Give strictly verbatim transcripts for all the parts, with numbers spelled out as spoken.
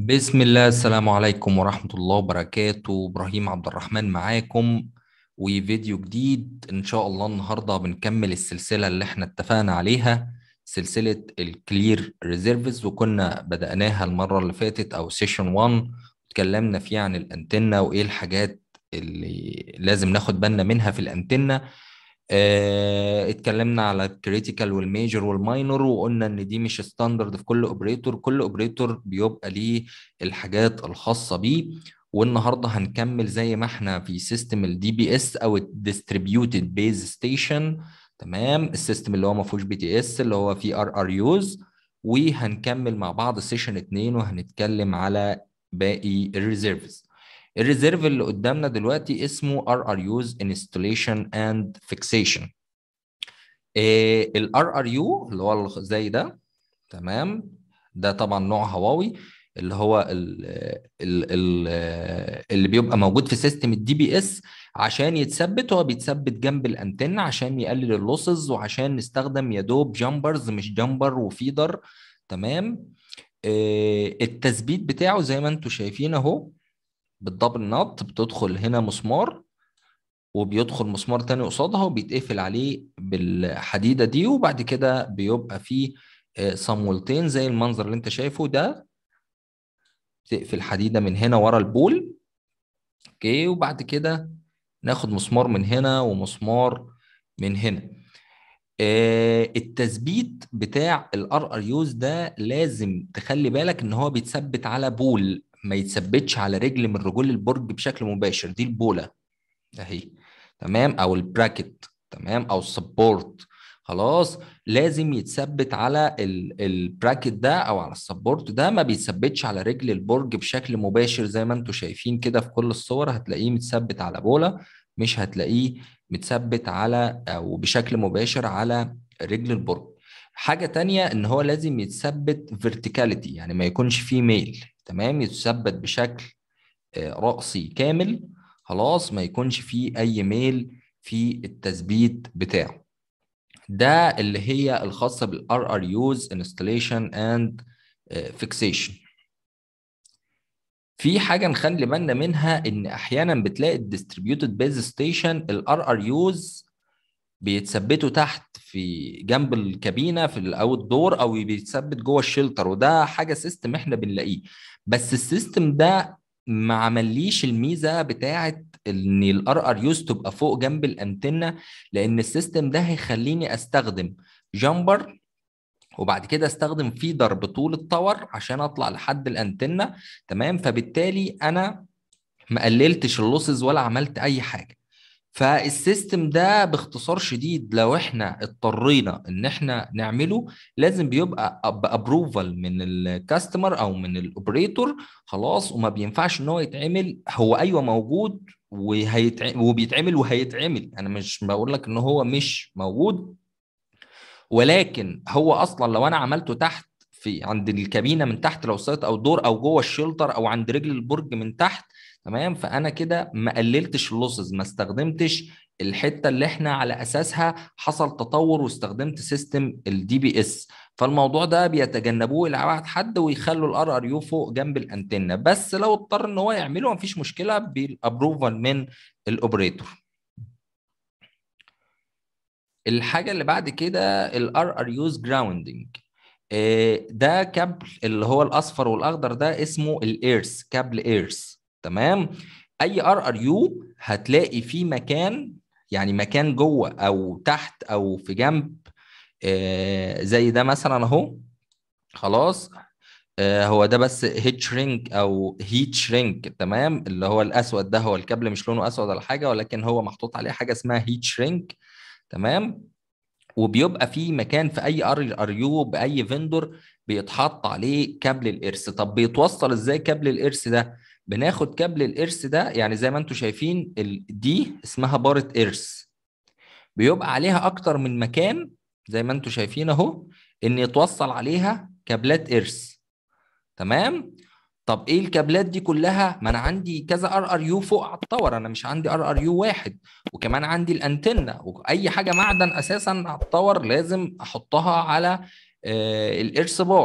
بسم الله. السلام عليكم ورحمة الله وبركاته. إبراهيم عبد الرحمن معاكم وفيديو جديد إن شاء الله. النهاردة بنكمل السلسلة اللي احنا اتفقنا عليها، سلسلة الكلير ريزيرفز، وكنا بدأناها المرة اللي فاتت أو سيشن واحد. اتكلمنا فيها عن الأنتنة وإيه الحاجات اللي لازم ناخد بالنا منها في الأنتنة. اه اتكلمنا على الكريتيكال والميجر والماينور، وقلنا ان دي مش ستاندرد في كل اوبريتور، كل اوبريتور بيبقى ليه الحاجات الخاصة بيه. والنهارده هنكمل زي ما احنا في سيستم الدي بي اس او الديستريبيوتد بيز ستيشن. تمام، السيستم اللي هو ما فيهوش بي تي اس، اللي هو فيه ار ار يوز. وهنكمل مع بعض سيشن اتنين وهنتكلم على باقي الريزيرفز. الريزيرف اللي قدامنا دلوقتي اسمه ار ار يوز انستليشن اند فيكسيشن. الار ار يو اللي هو زي ده. تمام، ده طبعا نوع هواوي، اللي هو ال ال ال اللي بيبقى موجود في سيستم الدي بي اس عشان يتثبت. هو بيتثبت جنب الانتنة عشان يقلل اللوسز، وعشان نستخدم يا دوب جامبرز مش جامبر وفيدر. تمام. آه، التثبيت بتاعه زي ما انتم شايفين اهو، بالدبل نط بتدخل هنا مسمار، وبيدخل مسمار تاني قصادها وبيتقفل عليه بالحديدة دي، وبعد كده بيبقى فيه آه، صامولتين زي المنظر اللي انت شايفه ده. تقفل حديدة من هنا ورا البول. اوكي، وبعد كده ناخد مسمار من هنا ومسمار من هنا. آه، التثبيت بتاع الار ار يوز ده لازم تخلي بالك ان هو بيتثبت على بول، ما يتثبتش على رجل من رجول البرج بشكل مباشر. دي البولة اهي، تمام، او البراكت، تمام، او السبورت. خلاص، لازم يتثبت على ال- البراكت ده او على السبورت ده، ما بيتثبتش على رجل البرج بشكل مباشر. زي ما انتم شايفين كده في كل الصور هتلاقيه متثبت على بولة، مش هتلاقيه متثبت على او بشكل مباشر على رجل البرج. حاجة تانية ان هو لازم يتثبت فيرتيكاليتي، يعني ما يكونش فيه ميل. تمام، يتثبت بشكل آه، رأسي كامل. خلاص، ما يكونش فيه أي ميل في التثبيت بتاعه. ده اللي هي الخاصة بالار ار يوز انستليشن اند فيكسيشن. في حاجة نخلي بالنا منها، إن أحيانا بتلاقي الديستريبيوتد بيز ستيشن الار ار يوز بيتثبتوا تحت في جنب الكابينة في الأوت دور، أو بيتثبت جوه الشيلتر، وده حاجة سيستم إحنا بنلاقيه. بس السيستم ده ما عمليش الميزة بتاعت إن الار ار يوز تبقى فوق جنب الأنتنة، لأن السيستم ده هيخليني أستخدم جامبر، وبعد كده استخدم فيدر بطول التور عشان اطلع لحد الانتنه. تمام، فبالتالي انا ما قللتش اللوسز ولا عملت اي حاجه. فالسيستم ده باختصار شديد لو احنا اضطرينا ان احنا نعمله، لازم بيبقى بابروفال من الكاستمر او من الاوبريتور. خلاص، وما بينفعش ان هو يتعمل. هو ايوه موجود وهيتع... وبيتعمل وهيتعمل، انا مش بقول لك ان هو مش موجود، ولكن هو اصلا لو انا عملته تحت في عند الكابينه من تحت لو سيت او دور، او جوه الشيلتر، او عند رجل البرج من تحت، تمام، فانا كده ما قللتش اللوسز، ما استخدمتش الحته اللي احنا على اساسها حصل تطور واستخدمت سيستم الدي بي اس. فالموضوع ده بيتجنبوه الى ابعد حد، ويخلوا الار ار يو فوق جنب الانتنه. بس لو اضطر ان هو يعمله مفيش مشكله بالابروفال من الاوبريتور. الحاجة اللي بعد كده ال ار ار يوز جراوندنج. ده كابل اللي هو الأصفر والأخضر ده اسمه الإيرس، كابل إيرس. تمام، أي ار ار يو هتلاقي فيه مكان، يعني مكان جوه أو تحت أو في جنب. آه، زي ده مثلا أهو. خلاص، آه، هو ده بس هيت شرينك او هيت شرينك. تمام، اللي هو الاسود ده هو الكابل مش لونه اسود ولا حاجه، ولكن هو محطوط عليه حاجه اسمها هيت شرينك. تمام، وبيبقى في مكان في اي ار ار يو باي فيندور بيتحط عليه كابل الارث. طب بيتوصل ازاي كابل الارث ده؟ بناخد كابل الارث ده، يعني زي ما انتم شايفين ال- دي اسمها بارة ارث، بيبقى عليها اكتر من مكان زي ما انتم شايفين اهو، ان يتوصل عليها كابلات ارث. تمام. طب ايه الكابلات دي كلها؟ ما انا عندي كذا ار ار يو فوق على التور، انا مش عندي ار ار يو واحد، وكمان عندي الانتنه، واي حاجه معدن اساسا على التور لازم احطها على آه الارث بار.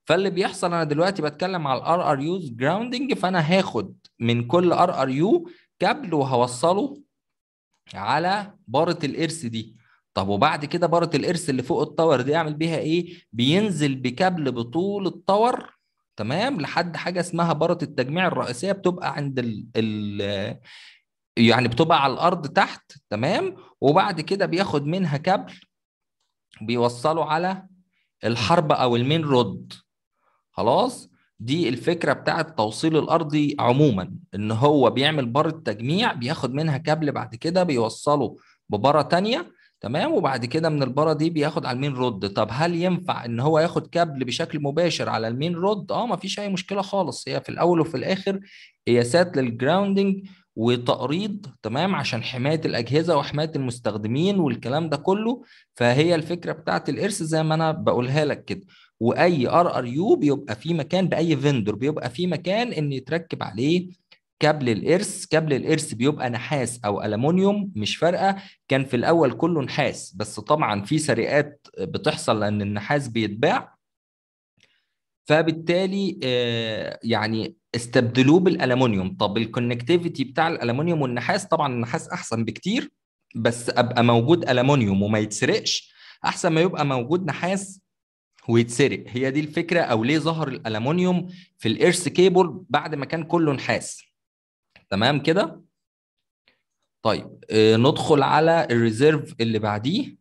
فاللي بيحصل انا دلوقتي بتكلم على الار ار يوز جراوندنج، فانا هاخد من كل ار ار يو كابل وهوصله على بارة الارث دي. طب وبعد كده بارة الارث اللي فوق التاور دي اعمل بيها ايه؟ بينزل بكابل بطول التاور، تمام، لحد حاجه اسمها بارة التجميع الرئيسيه، بتبقى عند ال ال يعني بتبقى على الارض تحت، تمام. وبعد كده بياخد منها كابل بيوصله على الحربة او المين رود. خلاص، دي الفكرة بتاعت التوصيل الارضي عموما، ان هو بيعمل بارة تجميع بياخد منها كابل بعد كده بيوصله ببارة تانية، تمام، وبعد كده من البارة دي بياخد على المين رود. طب هل ينفع ان هو ياخد كابل بشكل مباشر على المين رود؟ اه، مفيش اي مشكلة خالص. هي في الاول وفي الاخر قياسات للجراوندنج وتقريض، تمام، عشان حماية الأجهزة وحماية المستخدمين والكلام ده كله. فهي الفكرة بتاعت الإرث زي ما أنا بقولها لك كده. واي ار ار يو بيبقى في مكان، باي فيندور بيبقى في مكان ان يتركب عليه كابل الارث. كابل الارث بيبقى نحاس او الومنيوم، مش فارقه. كان في الاول كله نحاس، بس طبعا في سرقات بتحصل لان النحاس بيتباع، فبالتالي آه، يعني استبدلوه بالالومنيوم. طب الكونكتيفيتي بتاع الالومنيوم والنحاس، طبعا النحاس احسن بكتير، بس ابقى موجود الومنيوم وما يتسرقش احسن ما يبقى موجود نحاس ويتسرق. هي دي الفكره، او ليه ظهر الالومنيوم في الارث كيبل بعد ما كان كله نحاس. تمام كده. طيب آه ندخل على الريزيرف اللي بعديه،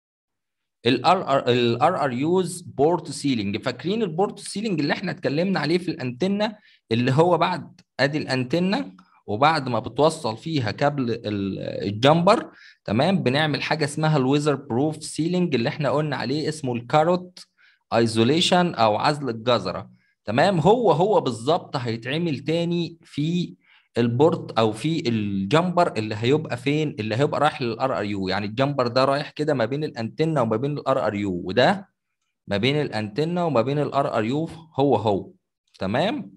الار الار ار يوز بورت سيلينج. فاكرين البورت سيلينج اللي احنا اتكلمنا عليه في الانتنه، اللي هو بعد ادي الانتنه وبعد ما بتوصل فيها كابل الجمبر، تمام، بنعمل حاجه اسمها الويزر بروف سيلينج اللي احنا قلنا عليه اسمه الكاروت ايزوليشن او عزل الجزره. تمام، هو هو بالظبط هيتعمل تاني في البورت او في الجمبر اللي هيبقى فين، اللي هيبقى رايح للار ار يو. يعني الجمبر ده رايح كده ما بين الانتنه وما بين الار ار يو، وده ما بين الانتنه وما بين الار ار يو، هو هو. تمام.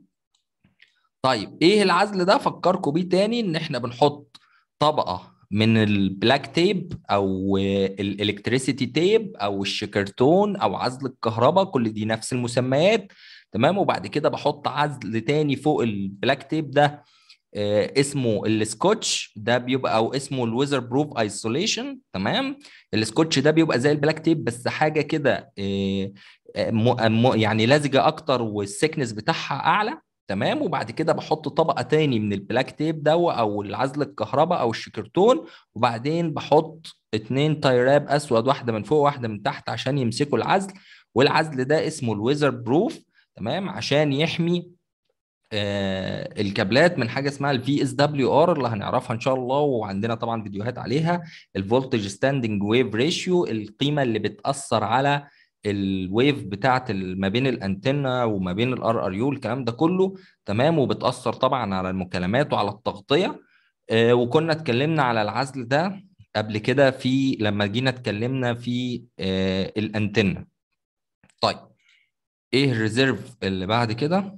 طيب ايه العزل ده؟ فكركم بيه تاني، ان احنا بنحط طبقه من البلاك تيب او الالكتريسيتي تيب او الشكرتون او عزل الكهرباء، كل دي نفس المسميات، تمام. وبعد كده بحط عزل تاني فوق البلاك تيب ده آه، اسمه السكوتش، ده بيبقى او اسمه الويزر بروف ايسوليشن، تمام. السكوتش ده بيبقى زي البلاك تيب بس حاجه كده آه، آه، م- م- يعني لزجه اكتر والسكنس بتاعها اعلى، تمام. وبعد كده بحط طبقه تاني من البلاك تيب ده او العزل الكهرباء او الشكرتون، وبعدين بحط اتنين تايراب اسود، واحده من فوق واحده من تحت عشان يمسكوا العزل. والعزل ده اسمه الويزر بروف، تمام، عشان يحمي آه، الكابلات من حاجه اسمها الفي اس دبليو ار اللي هنعرفها ان شاء الله، وعندنا طبعا فيديوهات عليها. الفولتج ستاندنج ويف ريشيو، القيمه اللي بتاثر على الويف بتاعت ما بين الانتنه وما بين الار ار يو، الكلام ده كله، تمام. وبتاثر طبعا على المكالمات وعلى التغطيه. آه، وكنا اتكلمنا على العزل ده قبل كده في لما جينا اتكلمنا في آه، الانتنه. طيب ايه الريزيرف اللي بعد كده؟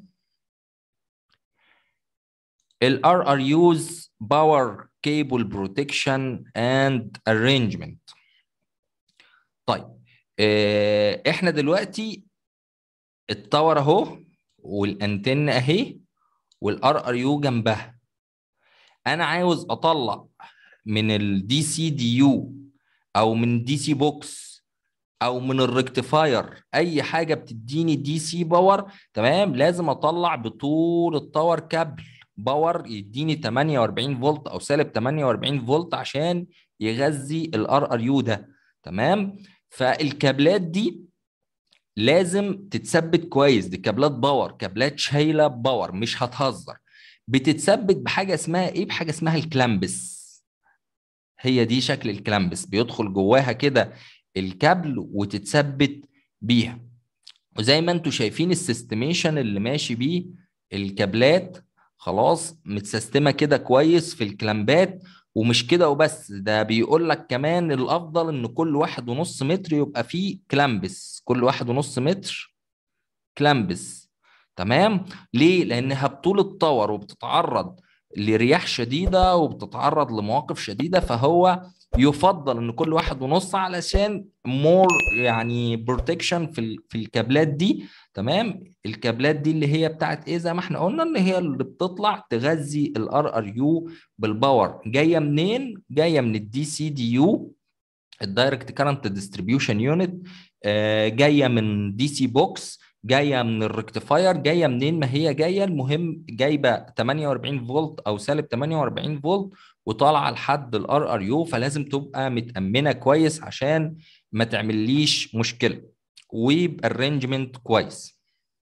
ال R R U's Power Cable Protection and Arrangement. طيب اه احنا دلوقتي التاور اهو والانتن اهي والار ار يو جنبها. انا عاوز اطلع من الدي سي دي يو او من دي سي بوكس او من الريكتيفاير اي حاجه بتديني دي سي باور، تمام. لازم اطلع بطول التاور كابل باور يديني تمانية واربعين فولت او سالب تمانية واربعين فولت عشان يغذي الار ار يو ده، تمام. فالكابلات دي لازم تتثبت كويس، دي كابلات باور، كابلات شايله باور مش هتهزر. بتتثبت بحاجه اسمها ايه؟ بحاجه اسمها الكلامبس. هي دي شكل الكلامبس، بيدخل جواها كده الكابل وتتثبت بيها. وزي ما انتم شايفين السيستميشن اللي ماشي بيه الكابلات، خلاص متسيستمه كده كويس في الكلامبات. ومش كده وبس، ده بيقول لك كمان الافضل ان كل واحد ونص متر يبقى فيه كلامبس، كل واحد ونص متر كلامبس، تمام. ليه؟ لانها بطول التاور وبتتعرض لرياح شديده وبتتعرض لمواقف شديده، فهو يفضل ان كل واحد ونص علشان مور يعني بروتكشن في ال- في الكابلات دي. تمام. الكابلات دي اللي هي بتاعت ايه؟ زي ما احنا قلنا ان هي اللي بتطلع تغذي الار ار يو بالباور. جايه منين؟ جايه من الدي سي دي يو، الدايركت كارنت ديستريبيوشن يونت. جايه من دي سي بوكس، جايه من الريكتيفاير. جايه منين ما هي جايه، المهم جايبه ثمانية وأربعين فولت او سالب ثمانية وأربعين فولت وطالعه لحد الار ار يو، فلازم تبقى متامنه كويس عشان ما تعمليش مشكله، ويبقى الرينجمنت كويس.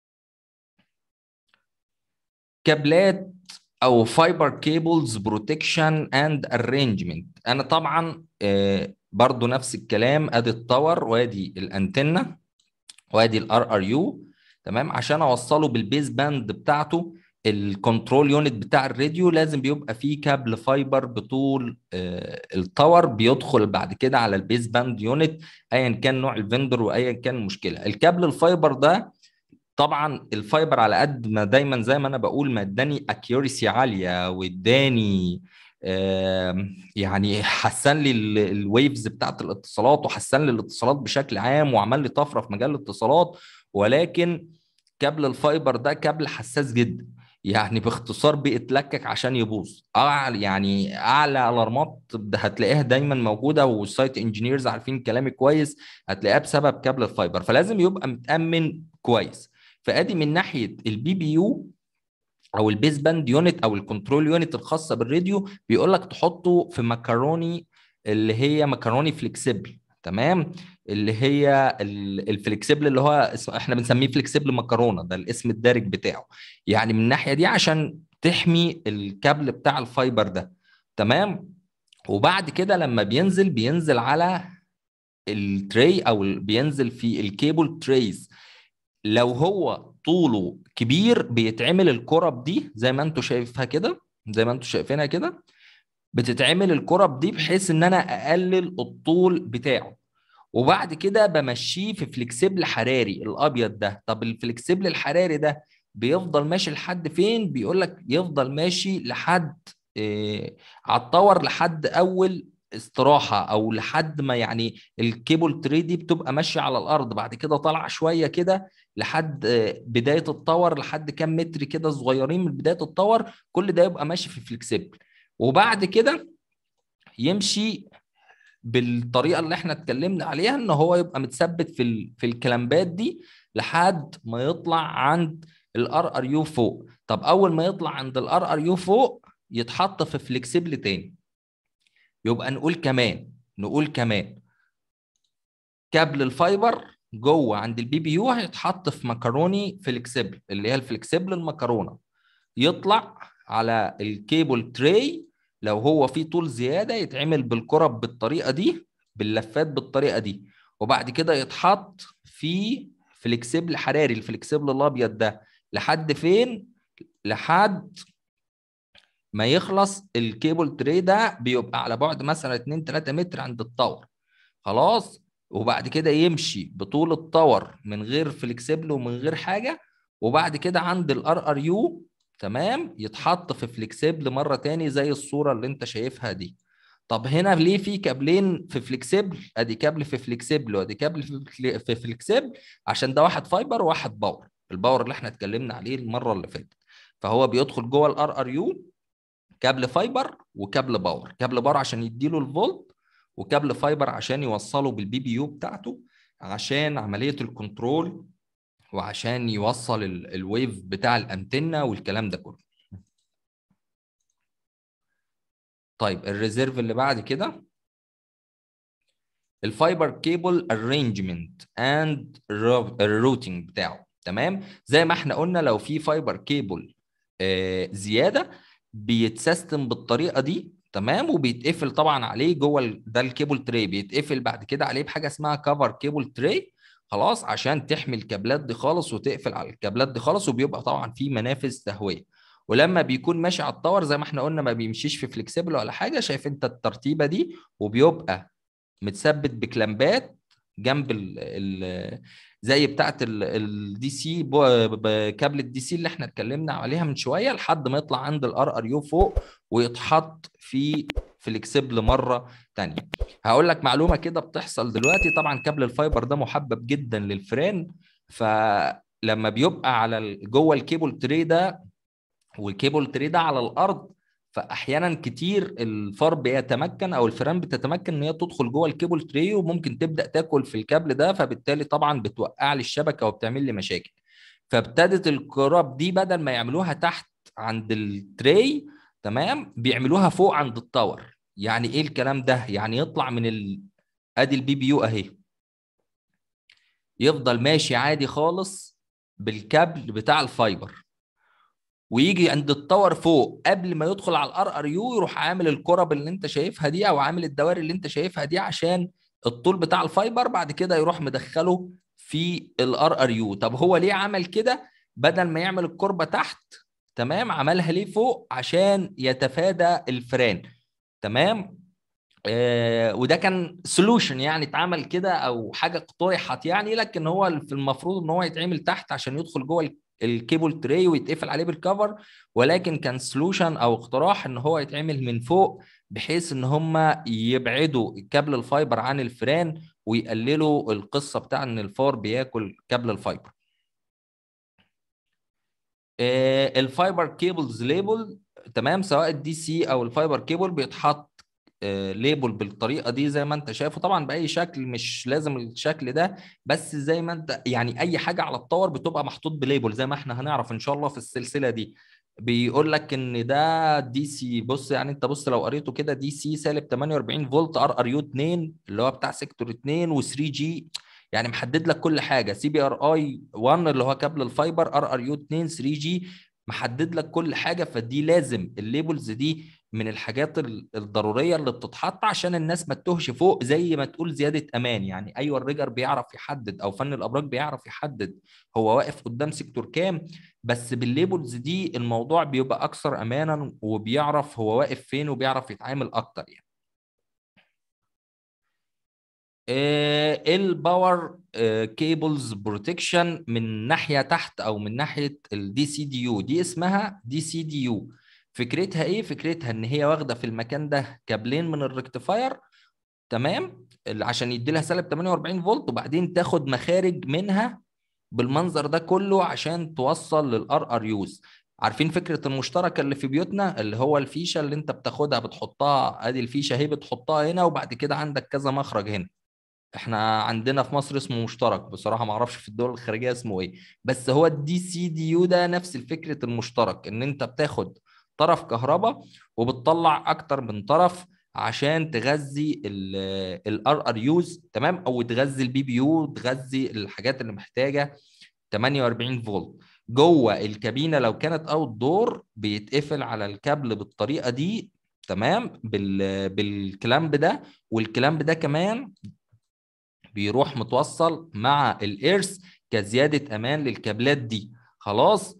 كابلات او فايبر كيبلز بروتكشن اند ارينجمنت. انا طبعا آه، برضو نفس الكلام، ادي التاور وادي الانتنه وادي الار ار يو. تمام. عشان اوصله بالبيز باند بتاعته الكنترول يونت بتاع الراديو، لازم بيبقى فيه كابل فايبر بطول آه، التاور بيدخل بعد كده على البيز باند يونت، ايا كان نوع الفندر وايا كان المشكله. الكابل الفايبر ده طبعا الفايبر على قد ما دايما زي ما انا بقول ما اداني اكيورسي عاليه واداني آم، يعني حسن لي الويفز بتاعت الاتصالات وحسن لي الاتصالات بشكل عام وعمل لي طفره في مجال الاتصالات، ولكن كابل الفايبر ده كابل حساس جدا. يعني باختصار بيتلكك عشان يبوظ. اعلى يعني اعلى الارمات هتلاقيها دايما موجوده، والسايت انجينيرز عارفين كلامي كويس، هتلاقيها بسبب كابل الفايبر، فلازم يبقى متامن كويس. فادي من ناحيه البي بي يو او البيس باند يونت او الكنترول يونت الخاصه بالراديو، بيقول لك تحطه في مكروني، اللي هي مكروني فليكسيبل. تمام. اللي هي ال- الفليكسيبل اللي هو اسم احنا بنسميه فليكسيبل مكرونه، ده الاسم الدارج بتاعه. يعني من الناحيه دي عشان تحمي الكابل بتاع الفايبر ده. تمام. وبعد كده لما بينزل بينزل على التري او ال- بينزل في الكيبل تريز. لو هو طوله كبير بيتعمل الكرب دي زي ما انتوا شايفها كده، زي ما انتوا شايفينها كده، بتتعمل الكرب دي بحيث ان انا اقلل الطول بتاعه. وبعد كده بمشيه في فليكسيبل حراري الابيض ده. طب الفليكسيبل الحراري ده بيفضل ماشي لحد فين؟ بيقول لك يفضل ماشي لحد إيه، على التاور لحد اول استراحه، او لحد ما يعني الكيبل تري دي بتبقى ماشيه على الارض، بعد كده طالعه شويه كده لحد آه، بدايه التاور، لحد كام متر كده صغيرين من بدايه التاور، كل ده يبقى ماشي في فليكسيبل. وبعد كده يمشي بالطريقه اللي احنا اتكلمنا عليها، ان هو يبقى متثبت في ال... في الكلامبات دي لحد ما يطلع عند الار ار يو فوق. طب اول ما يطلع عند الار ار يو فوق يتحط في فليكسيبل تاني. يبقى نقول كمان نقول كمان كابل الفايبر جوه عند البي بي يو هيتحط في مكروني فليكسيبل، اللي هي الفليكسيبل المكرونه، يطلع على الكيبل تري. لو هو في طول زيادة يتعمل بالكرب بالطريقة دي، باللفات بالطريقة دي، وبعد كده يتحط في فليكسيبل حراري، الفليكسيبل الأبيض ده لحد فين؟ لحد ما يخلص الكيبل تري ده، بيبقى على بعد مثلا اتنين تلاتة متر عند التاور. خلاص. وبعد كده يمشي بطول التاور من غير فليكسيبل ومن غير حاجه، وبعد كده عند الار ار يو تمام يتحط في فليكسيبل مره تاني زي الصوره اللي انت شايفها دي. طب هنا ليه في كابلين في فليكسيبل؟ ادي كابل في فليكسيبل وادي كابل في فلي- في فليكسيبل، عشان ده واحد فايبر وواحد باور، الباور اللي احنا اتكلمنا عليه المره اللي فاتت. فهو بيدخل جوه الار ار يو كابل فايبر وكابل باور، كابل باور عشان يديله الفولت، وكابل فايبر عشان يوصله بالبي بي يو بتاعته عشان عملية الكنترول، وعشان يوصل ال- الويف بتاع الانتنة والكلام ده كله. طيب الريزيرف اللي بعد كده الفايبر كيبل ارينجمنت اند الروتنج بتاعه. تمام. زي ما احنا قلنا لو في فايبر كيبل آه زياده بيتسيستم بالطريقه دي. تمام. وبيتقفل طبعا عليه جوه ال- ده الكيبل تري بيتقفل بعد كده عليه بحاجه اسمها كفر كيبل تري. خلاص. عشان تحمي الكابلات دي خالص وتقفل على الكابلات دي خالص، وبيبقى طبعا في منافذ تهويه. ولما بيكون ماشي على التاور زي ما احنا قلنا ما بيمشيش في فليكسيبل ولا حاجه، شايف انت الترتيبه دي، وبيبقى متثبت بكلامبات جنب ال ال زي بتاعه الدي سي، كابل الدي سي اللي احنا اتكلمنا عليها من شويه، لحد ما يطلع عند الار ار يو فوق ويتحط في فليكسبل مره ثانيه. هقول لك معلومه كده بتحصل دلوقتي. طبعا كابل الفايبر ده محبب جدا للفران، فلما بيبقى على جوه الكيبل تري ده، والكيبل تري ده على الارض، فاحيانا كتير الفار بيتمكن او الفيران بتتمكن ان هي تدخل جوه الكيبل تري، وممكن تبدا تاكل في الكابل ده، فبالتالي طبعا بتوقع لي الشبكه وبتعمل لي مشاكل. فابتدت الكراب دي بدل ما يعملوها تحت عند التري، تمام، بيعملوها فوق عند التاور. يعني ايه الكلام ده؟ يعني يطلع من ال... ادي البي بي يو اهي، يفضل ماشي عادي خالص بالكابل بتاع الفايبر، ويجي عند التاور فوق قبل ما يدخل على الار ار يو، يروح عامل الكرب اللي انت شايفها دي، او عامل الدوائر اللي انت شايفها دي عشان الطول بتاع الفايبر، بعد كده يروح مدخله في الار ار يو. طب هو ليه عمل كده؟ بدل ما يعمل الكربة تحت، تمام، عملها ليه فوق عشان يتفادى الفران. تمام. آه وده كان سولوشن يعني اتعمل كده، او حاجه اقترحت يعني، لكن هو في المفروض ان هو يتعمل تحت عشان يدخل جوه الكيبل تري ويتقفل عليه بالكفر، ولكن كان سولوشن او اقتراح ان هو يتعمل من فوق، بحيث ان هم يبعدوا كابل الفايبر عن الفران ويقللوا القصه بتاع ان الفار بياكل كابل الفايبر. آه الفايبر كيبلز ليبل، تمام، سواء الدي سي او الفايبر كيبل بيتحط ليبل بالطريقه دي زي ما انت شايفه، طبعا باي شكل، مش لازم الشكل ده، بس زي ما انت يعني اي حاجه على التاور بتبقى محطوط بليبل، زي ما احنا هنعرف ان شاء الله في السلسله دي. بيقول لك ان ده دي سي، بص يعني انت بص لو قريته كده، دي سي سالب ثمانية وأربعين فولت، ار ار يو اتنين اللي هو بتاع سيكتور اتنين، و3 جي، يعني محدد لك كل حاجه، سي بي ار اي واحد اللي هو كابل الفايبر، ار ار يو اتنين، ثري جي، محدد لك كل حاجه. فدي لازم الليبلز دي من الحاجات الضروريه اللي بتتحط عشان الناس ما تتوهش فوق، زي ما تقول زياده امان يعني. ايوه الريجر بيعرف يحدد، او فن الابراج بيعرف يحدد هو واقف قدام سيكتور كام، بس بالليبلز دي الموضوع بيبقى اكثر امانا، وبيعرف هو واقف فين، وبيعرف يتعامل اكتر يعني. الباور كيبلز بروتكشن من ناحيه تحت، او من ناحيه الدي سي دي يو، دي اسمها دي سي دي يو. فكرتها ايه؟ فكرتها ان هي واخده في المكان ده كابلين من الريكتيفاير، تمام، اللي عشان يدي لها سالب ثمانية وأربعين فولت، وبعدين تاخد مخارج منها بالمنظر ده كله عشان توصل للار ار يوز. عارفين فكره المشتركه اللي في بيوتنا، اللي هو الفيشه اللي انت بتاخدها بتحطها، ادي الفيشه اهي بتحطها هنا، وبعد كده عندك كذا مخرج هنا. احنا عندنا في مصر اسمه مشترك، بصراحة ما اعرفش في الدول الخارجية اسمه ايه، بس هو الدي سي دي يو ده نفس الفكرة المشترك، ان انت بتاخد طرف كهرباء وبتطلع اكتر من طرف عشان تغذي الار ار يوز، تمام، او تغذي البي بي يو، تغذي الحاجات اللي محتاجة ثمانية وأربعين فولت جوه الكابينة. لو كانت اوت دور بيتقفل على الكابل بالطريقة دي، تمام، بال بالكلامب ده، والكلامب ده كمان بيروح متوصل مع الايرث كزياده امان للكابلات دي. خلاص.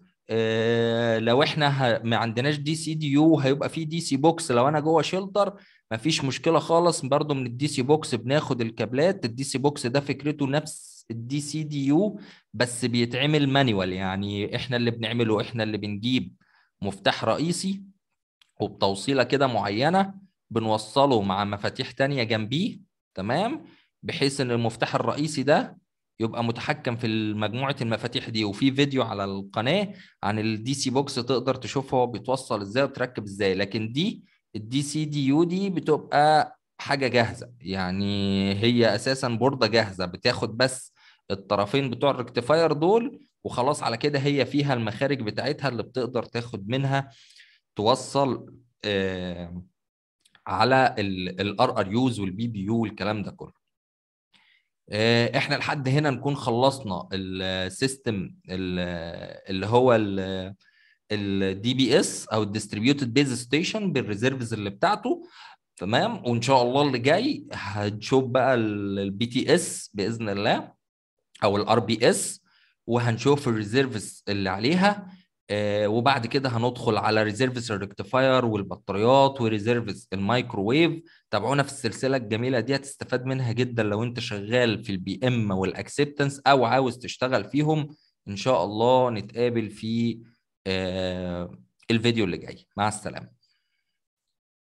آه لو احنا ه... ما عندناش دي سي دي يو، هيبقى في دي سي بوكس. لو انا جوه شيلتر مفيش مشكله خالص، برضو من الدي سي بوكس بناخد الكابلات. الدي سي بوكس ده فكرته نفس الدي سي دي يو، بس بيتعمل مانيوال، يعني احنا اللي بنعمله، احنا اللي بنجيب مفتاح رئيسي وبتوصيله كده معينه، بنوصله مع مفاتيح تانية جنبيه، تمام، بحيث ان المفتاح الرئيسي ده يبقى متحكم في مجموعه المفاتيح دي. وفي فيديو على القناه عن الدي سي بوكس تقدر تشوفه هو بيتوصل ازاي وتركب ازاي. لكن دي الدي سي دي يو دي بتبقى حاجه جاهزه، يعني هي اساسا بورده جاهزه، بتاخد بس الطرفين بتوع الريكتيفاير دول وخلاص، على كده هي فيها المخارج بتاعتها اللي بتقدر تاخد منها توصل آه على الار ار يوز والبي بي يو والكلام ده كله. آه احنا لحد هنا نكون خلصنا السيستم اللي هو الدي بي اس او الديستريبيوتد بيز ستيشن بالريزيرفز اللي بتاعته، تمام. وان شاء الله اللي جاي هنشوف بقى البي تي اس باذن الله، او الار بي اس، وهنشوف الريزيرفز اللي عليها. آه وبعد كده هندخل على ريزيرفس الريكتيفاير والبطاريات وريزيرفس الميكروويف. تابعونا في السلسله الجميله دي، هتستفاد منها جدا لو انت شغال في البي ام والاكسبتنس او عاوز تشتغل فيهم. ان شاء الله نتقابل في آه الفيديو اللي جاي. مع السلامه.